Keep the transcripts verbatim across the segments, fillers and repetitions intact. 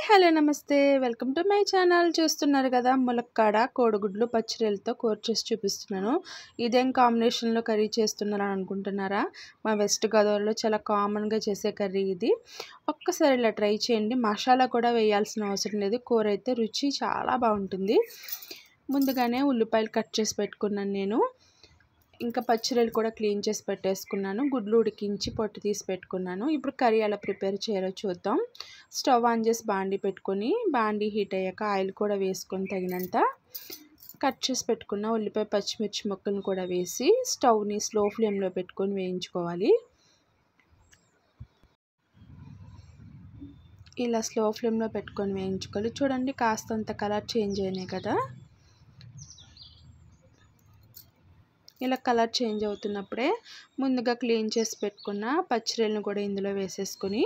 Hello నమస్తే welcome to my channel. చూస్తున్నారు కదా ములక్కాడ కోడిగుడ్లు పచ్చిరొయ్యలతో కూర చేసి చూపిస్తున్నాను. ఇదేం కాంబినేషన్లో కర్రీ చేస్తున్నారని అనుకుంటున్నారా? మా వెస్ట్ గోదావరిలో చాలా కామన్గా చేసే కర్రీ ఇది. ఒక్కసారి ఇలా ట్రై చేయండి. మసాలా కూడా వేయాల్సిన అవసరం లేదు. కూర అయితే రుచి చాలా బాగుంటుంది. ముందుగానే ఉల్లిపాయలు కట్ చేసి పెట్టుకున్నాను నేను. ఇంకా పచ్చిరొయ్యలు కూడా క్లీన్ చేసి పెట్టేసుకున్నాను. గుడ్లు ఉడికించి పొట్టు తీసి పెట్టుకున్నాను. ఇప్పుడు కర్రీ ఎలా ప్రిపేర్ చేయాలో చూద్దాం. స్టవ్ ఆన్ చేసి బాండీ పెట్టుకొని బాండీ హీట్ అయ్యాక ఆయిల్ కూడా వేసుకొని తగినంత కట్ చేసి పెట్టుకున్న ఉల్లిపాయ పచ్చిమిర్చి ముక్కలను కూడా వేసి స్టవ్ని స్లో ఫ్లేమ్లో పెట్టుకొని వేయించుకోవాలి. ఇలా స్లో ఫ్లేమ్లో పెట్టుకొని వేయించుకోవాలి. చూడండి కాస్తంత కలర్ చేంజ్ అయినాయి కదా. ఇలా కలర్ చేంజ్ అవుతున్నప్పుడే ముందుగా క్లీన్ చేసి పెట్టుకున్న పచ్చిరొయ్యలను కూడా ఇందులో వేసేసుకొని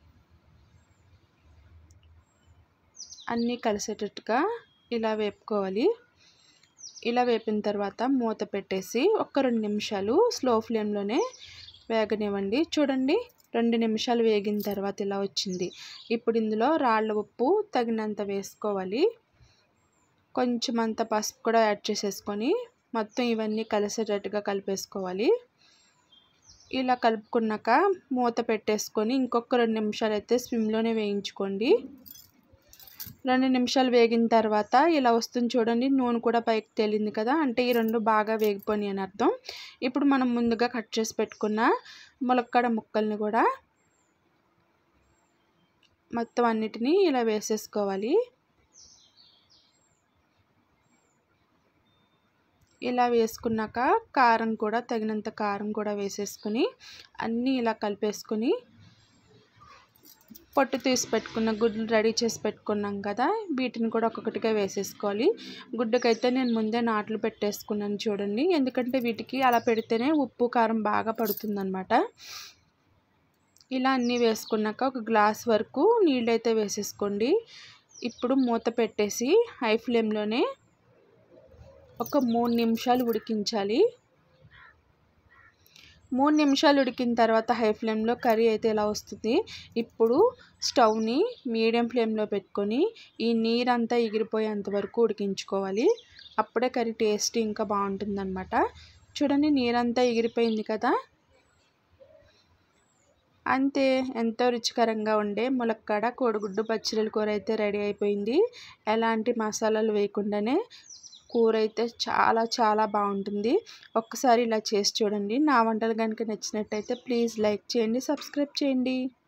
అన్నీ కలిసేటట్టుగా ఇలా వేపుకోవాలి. ఇలా వేపిన తర్వాత మూత పెట్టేసి ఒక రెండు నిమిషాలు స్లో ఫ్లేమ్లోనే వేగనివ్వండి. చూడండి రెండు నిమిషాలు వేగిన తర్వాత ఇలా వచ్చింది. ఇప్పుడు ఇందులో రాళ్ళ ఉప్పు తగినంత వేసుకోవాలి. కొంచెం అంత పసుపు కూడా యాడ్ చేసేసుకొని మొత్తం ఇవన్నీ కలిసేటట్టుగా కలిపేసుకోవాలి. ఇలా కలుపుకున్నాక మూత పెట్టేసుకొని ఇంకొక రెండు నిమిషాలు అయితే స్విమ్లోనే వేయించుకోండి. రెండు నిమిషాలు వేగిన తర్వాత ఇలా వస్తుంది చూడండి. నూనె కూడా పైకి తేలింది కదా, అంటే ఈ రెండు బాగా వేగిపోయి అని అర్థం. ఇప్పుడు మనం ముందుగా కట్ చేసి పెట్టుకున్న ములక్కాడ ముక్కల్ని కూడా మొత్తం అన్నిటినీ ఇలా వేసేసుకోవాలి. ఇలా వేసుకున్నాక కారం కూడా తగినంత కారం కూడా వేసేసుకొని అన్నీ ఇలా కలిపేసుకొని పొట్టు తీసి పెట్టుకున్న గుడ్లు రెడీ చేసి పెట్టుకున్నాం కదా, వీటిని కూడా ఒక్కొక్కటిగా వేసేసుకోవాలి. గుడ్డుకైతే నేను ముందే నాట్లు పెట్టేసుకున్నాను చూడండి, ఎందుకంటే వీటికి అలా పెడితేనే ఉప్పు కారం బాగా పడుతుందన్నమాట. ఇలా అన్నీ వేసుకున్నాక ఒక గ్లాస్ వరకు నీళ్ళు అయితే వేసేసుకోండి. ఇప్పుడు మూత పెట్టేసి హై ఫ్లేమ్లోనే ఒక మూడు నిమిషాలు ఉడికించాలి. మూడు నిమిషాలు ఉడికిన తర్వాత హై ఫ్లేమ్లో కర్రీ అయితే ఇలా వస్తుంది. ఇప్పుడు స్టవ్ని మీడియం ఫ్లేమ్లో పెట్టుకొని ఈ నీరంతా ఎగిరిపోయేంత వరకు ఉడికించుకోవాలి. అప్పుడే కర్రీ టేస్ట్ ఇంకా బాగుంటుందన్నమాట. చూడండి నీరంతా ఎగిరిపోయింది కదా. అంతే, ఎంతో రుచికరంగా ఉండే ములక్కాడ కోడిగుడ్డు పచ్చిరొయ్యల కూర అయితే రెడీ అయిపోయింది. ఎలాంటి మసాలాలు వేయకుండానే కూర అయితే చాలా చాలా బాగుంటుంది. ఒక్కసారి ఇలా చేసి చూడండి. నా వంటలు కనుక నచ్చినట్టయితే ప్లీజ్ లైక్ చేయండి, సబ్స్క్రైబ్ చేయండి.